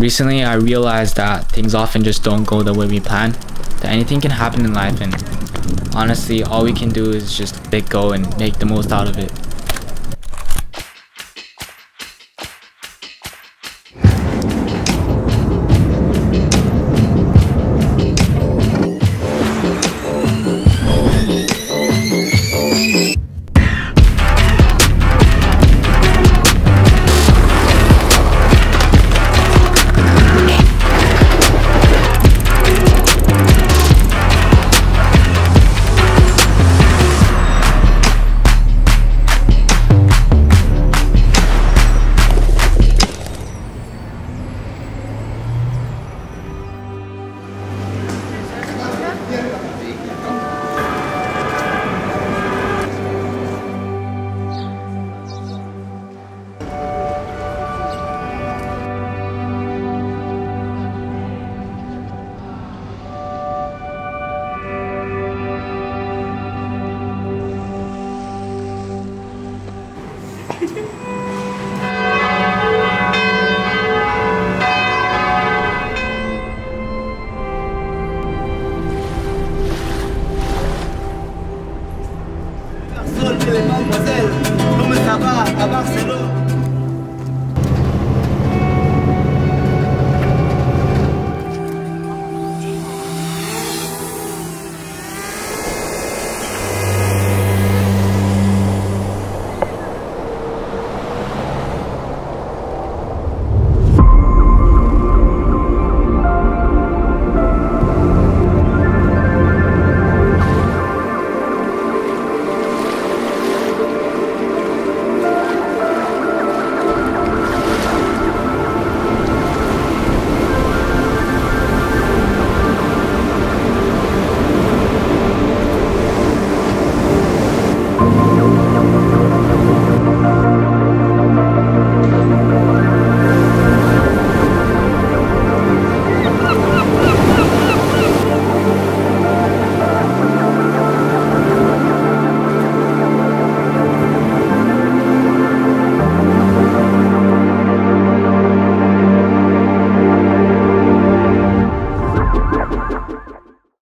Recently, I realized that things often just don't go the way we plan, that anything can happen in life, and honestly, all we can do is just let it go and make the most out of it. Mademoiselle, comment ça va à Barcelone?